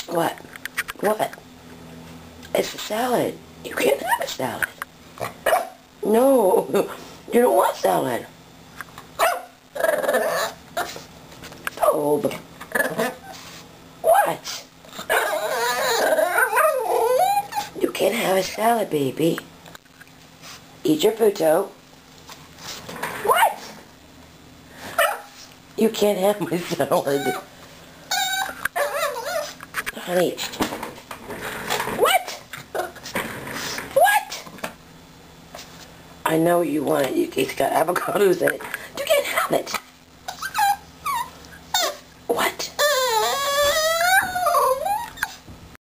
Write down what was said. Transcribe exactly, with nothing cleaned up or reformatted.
What? What? It's a salad. You can't have a salad. No, you don't want salad. Toby. What? You can't have a salad, baby. Eat your food, Toby. What? You can't have my salad. Honey. What? What? I know you want it. It's got avocados in it. You can't have it.